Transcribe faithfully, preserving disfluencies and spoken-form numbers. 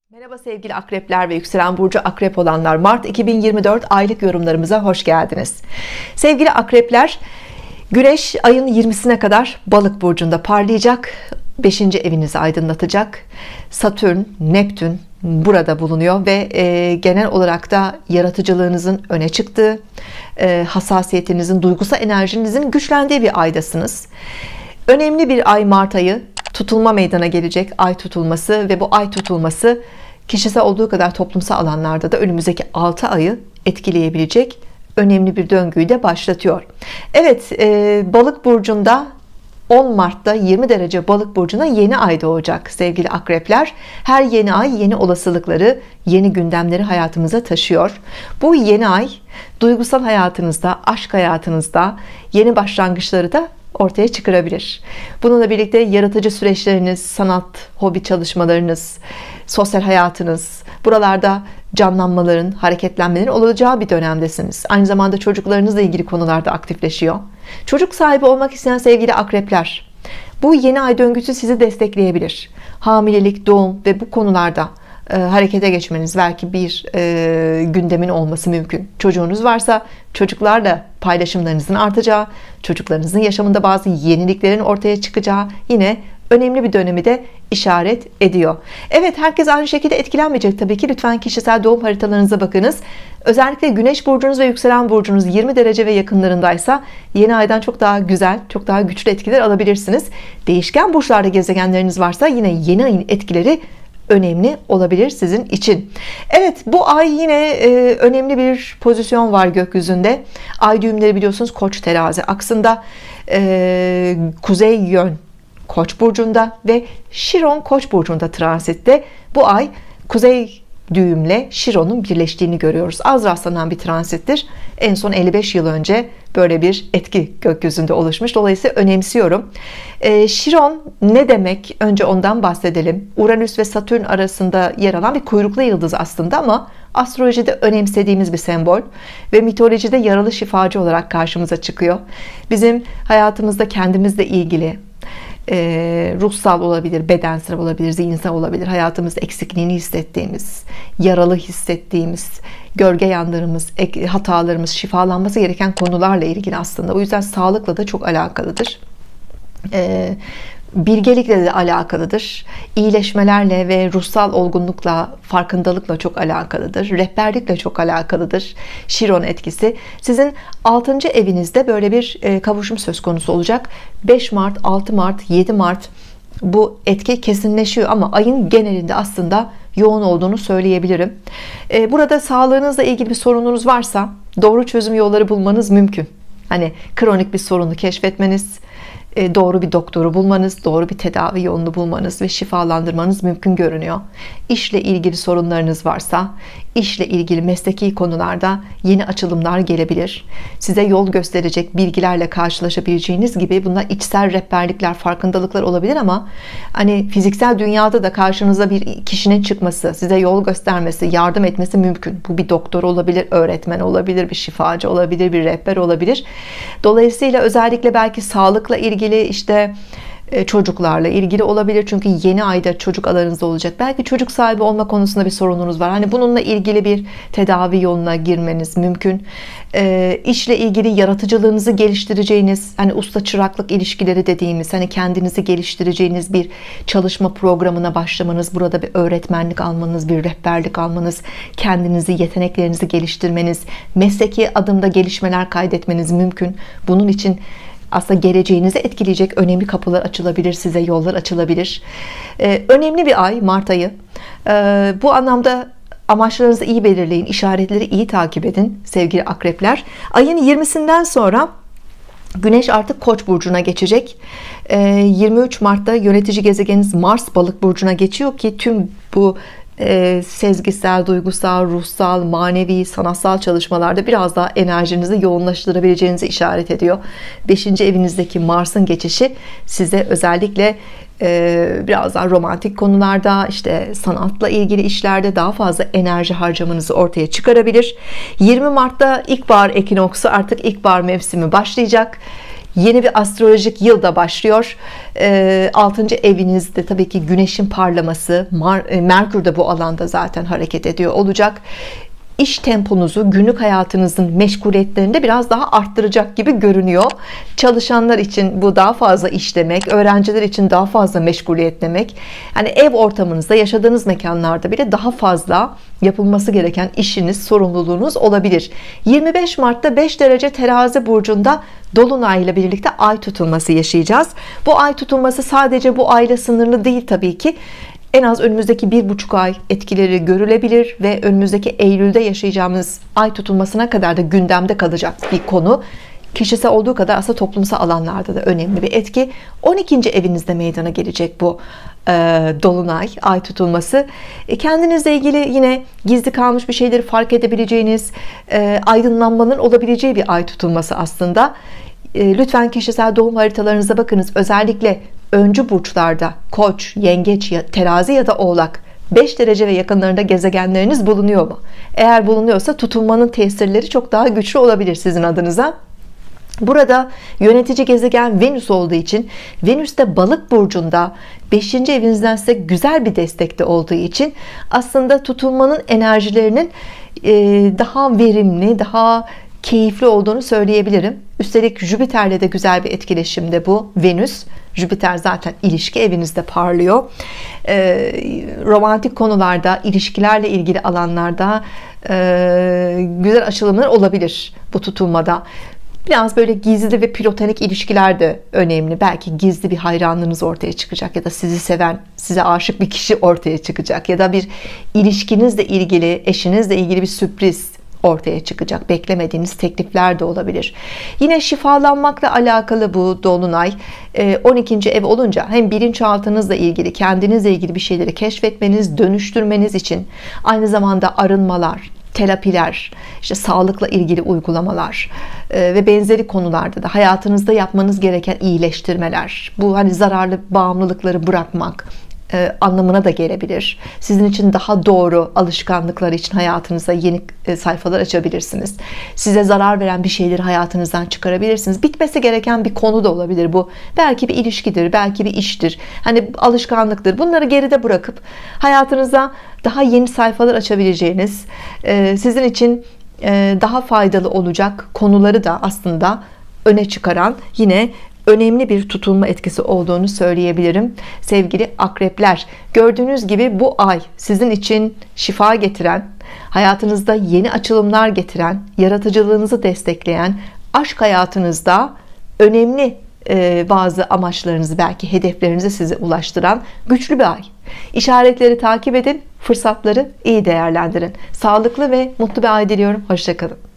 Merhaba sevgili akrepler ve yükselen burcu akrep olanlar, Mart iki bin yirmi dört aylık yorumlarımıza hoş geldiniz. Sevgili akrepler, Güneş ayın yirmisine kadar Balık burcunda parlayacak, beşinci evinizi aydınlatacak. Satürn, Neptün burada bulunuyor ve e, genel olarak da yaratıcılığınızın öne çıktığı, e, hassasiyetinizin, duygusal enerjinizin güçlendiği bir aydasınız. Önemli bir ay Mart ayı. Tutulma meydana gelecek, ay tutulması ve bu ay tutulması kişisel olduğu kadar toplumsal alanlarda da önümüzdeki altı ayı etkileyebilecek önemli bir döngüyü de başlatıyor. Evet, e, Balık burcunda on Mart'ta yirmi derece Balık burcuna yeni ay doğacak sevgili akrepler. Her yeni ay yeni olasılıkları, yeni gündemleri hayatımıza taşıyor. Bu yeni ay duygusal hayatınızda, aşk hayatınızda yeni başlangıçları da ortaya çıkarabilir. Bununla birlikte yaratıcı süreçleriniz, sanat, hobi çalışmalarınız, sosyal hayatınız, buralarda canlanmaların, hareketlenmelerin olacağı bir dönemdesiniz. Aynı zamanda çocuklarınızla ilgili konularda aktifleşiyor. Çocuk sahibi olmak isteyen sevgili akrepler, bu yeni ay döngüsü sizi destekleyebilir. Hamilelik, doğum ve bu konularda e, harekete geçmeniz, belki bir e, gündemin olması mümkün. Çocuğunuz varsa çocuklarla paylaşımlarınızın artacağı, çocuklarınızın yaşamında bazı yeniliklerin ortaya çıkacağı yine önemli bir dönemi de işaret ediyor. Evet, herkes aynı şekilde etkilenmeyecek tabii ki. Lütfen kişisel doğum haritalarınıza bakınız. Özellikle Güneş burcunuz ve yükselen burcunuz yirmi derece ve yakınlarındaysa yeni aydan çok daha güzel, çok daha güçlü etkiler alabilirsiniz. Değişken burçlarda gezegenleriniz varsa yine yeni ayın etkileri önemli olabilir sizin için. Evet, bu ay yine e, önemli bir pozisyon var gökyüzünde. Ay düğümleri biliyorsunuz Koç terazi aksında, e, kuzey yön Koç burcunda ve Şiron Koç burcunda transitte. Bu ay kuzey düğümle Şiron'un birleştiğini görüyoruz. Az rastlanan bir transittir. En son elli beş yıl önce böyle bir etki gökyüzünde oluşmuş. Dolayısıyla önemsiyorum. Ee, Şiron ne demek? Önce ondan bahsedelim. Uranüs ve Satürn arasında yer alan bir kuyruklu yıldız aslında, ama astrolojide önemsediğimiz bir sembol ve mitolojide yaralı şifacı olarak karşımıza çıkıyor. Bizim hayatımızda kendimizle ilgili, Ee, ruhsal olabilir, bedensel olabilir, zihinsel olabilir, hayatımızda eksikliğini hissettiğimiz, yaralı hissettiğimiz, gölge yanlarımız, hatalarımız, şifalanması gereken konularla ilgili aslında. O yüzden sağlıkla da çok alakalıdır. Ee, bilgelikle de alakalıdır. İyileşmelerle ve ruhsal olgunlukla, farkındalıkla çok alakalıdır. Rehberlikle çok alakalıdır. Şiron etkisi. Sizin altıncı evinizde böyle bir kavuşum söz konusu olacak. beş Mart, altı Mart, yedi Mart bu etki kesinleşiyor, ama ayın genelinde aslında yoğun olduğunu söyleyebilirim. Burada sağlığınızla ilgili bir sorununuz varsa doğru çözüm yolları bulmanız mümkün. Hani kronik bir sorunu keşfetmeniz, doğru bir doktoru bulmanız, doğru bir tedavi yolunu bulmanız ve şifalandırmanız mümkün görünüyor. İşle ilgili sorunlarınız varsa, işle ilgili mesleki konularda yeni açılımlar gelebilir. Size yol gösterecek bilgilerle karşılaşabileceğiniz gibi bunlar içsel rehberlikler, farkındalıklar olabilir, ama hani fiziksel dünyada da karşınıza bir kişinin çıkması, size yol göstermesi, yardım etmesi mümkün. Bu bir doktor olabilir, öğretmen olabilir, bir şifacı olabilir, bir rehber olabilir. Dolayısıyla özellikle belki sağlıkla ilgili, işte çocuklarla ilgili olabilir, çünkü yeni ayda çocuk alanınızda olacak. Belki çocuk sahibi olma konusunda bir sorununuz var. Hani bununla ilgili bir tedavi yoluna girmeniz mümkün. E, işle ilgili yaratıcılığınızı geliştireceğiniz, hani usta çıraklık ilişkileri dediğimiz, hani kendinizi geliştireceğiniz bir çalışma programına başlamanız, burada bir öğretmenlik almanız, bir rehberlik almanız, kendinizi, yeteneklerinizi geliştirmeniz, mesleki adımda gelişmeler kaydetmeniz mümkün. Bunun için aslında geleceğinizi etkileyecek önemli kapılar açılabilir, size yollar açılabilir. Ee, önemli bir ay Mart ayı. Ee, bu anlamda amaçlarınızı iyi belirleyin, işaretleri iyi takip edin sevgili akrepler. Ayın yirmisinden sonra Güneş artık Koç burcuna geçecek. Ee, yirmi üç Mart'ta yönetici gezegeniniz Mars Balık burcuna geçiyor ki tüm bu e, sezgisel, duygusal, ruhsal, manevi, sanatsal çalışmalarda biraz daha enerjinizi yoğunlaştırabileceğinizi işaret ediyor. beşinci evinizdeki Mars'ın geçişi size özellikle e, biraz daha romantik konularda, işte sanatla ilgili işlerde daha fazla enerji harcamanızı ortaya çıkarabilir. yirmi Mart'ta ilkbahar ekinoksu, artık ilkbahar mevsimi başlayacak. Yeni bir astrolojik yıl da başlıyor. altıncı evinizde tabii ki güneşin parlaması, Merkür de bu alanda zaten hareket ediyor olacak. İş temponuzu, günlük hayatınızın meşguliyetlerinde biraz daha arttıracak gibi görünüyor. Çalışanlar için bu daha fazla iş demek, öğrenciler için daha fazla meşguliyet demek. Yani ev ortamınızda, yaşadığınız mekanlarda bile daha fazla yapılması gereken işiniz, sorumluluğunuz olabilir. yirmi beş Mart'ta beş derece Terazi burcunda dolunay ile birlikte ay tutulması yaşayacağız. Bu ay tutulması sadece bu ayla sınırlı değil tabii ki. En az önümüzdeki bir buçuk ay etkileri görülebilir ve önümüzdeki Eylül'de yaşayacağımız ay tutulmasına kadar da gündemde kalacak bir konu. Kişisel olduğu kadar aslında toplumsal alanlarda da önemli bir etki. on ikinci evinizde meydana gelecek bu e, dolunay, ay tutulması. E, kendinizle ilgili yine gizli kalmış bir şeyleri fark edebileceğiniz, e, aydınlanmanın olabileceği bir ay tutulması aslında. E, lütfen kişisel doğum haritalarınıza bakınız. Özellikle öncü burçlarda Koç, Yengeç, Terazi ya da Oğlak beş derece ve yakınlarında gezegenleriniz bulunuyor mu? Eğer bulunuyorsa tutulmanın tesirleri çok daha güçlü olabilir sizin adınıza. Burada yönetici gezegen Venüs olduğu için, Venüs de Balık burcunda beşinci evinizden size güzel bir destekte olduğu için aslında tutulmanın enerjilerinin daha verimli, daha keyifli olduğunu söyleyebilirim. Üstelik Jüpiter'le de güzel bir etkileşimde bu Venüs. Jüpiter zaten ilişki evinizde parlıyor. Ee, romantik konularda, ilişkilerle ilgili alanlarda e, güzel açılımlar olabilir bu tutulmada. Biraz böyle gizli ve platonik ilişkiler de önemli. Belki gizli bir hayranlığınız ortaya çıkacak ya da sizi seven, size aşık bir kişi ortaya çıkacak ya da bir ilişkinizle ilgili, eşinizle ilgili bir sürpriz ortaya çıkacak. Beklemediğiniz teklifler de olabilir. Yine şifalanmakla alakalı bu dolunay on ikinci ev olunca hem bilinçaltınızla ilgili, kendinizle ilgili bir şeyleri keşfetmeniz, dönüştürmeniz için, aynı zamanda arınmalar, terapiler, işte sağlıkla ilgili uygulamalar ve benzeri konularda da hayatınızda yapmanız gereken iyileştirmeler, bu hani zararlı bağımlılıkları bırakmak E, anlamına da gelebilir. Sizin için daha doğru alışkanlıklar için hayatınıza yeni e, sayfalar açabilirsiniz. Size zarar veren bir şeyleri hayatınızdan çıkarabilirsiniz. Bitmesi gereken bir konu da olabilir bu. Belki bir ilişkidir, belki bir iştir. Hani alışkanlıktır. Bunları geride bırakıp hayatınıza daha yeni sayfalar açabileceğiniz, e, sizin için e, daha faydalı olacak konuları da aslında öne çıkaran yine önemli bir tutulma etkisi olduğunu söyleyebilirim. Sevgili akrepler, gördüğünüz gibi bu ay sizin için şifa getiren, hayatınızda yeni açılımlar getiren, yaratıcılığınızı destekleyen, aşk hayatınızda önemli bazı amaçlarınızı, belki hedeflerinizi size ulaştıran güçlü bir ay. İşaretleri takip edin, fırsatları iyi değerlendirin. Sağlıklı ve mutlu bir ay diliyorum. Hoşça kalın.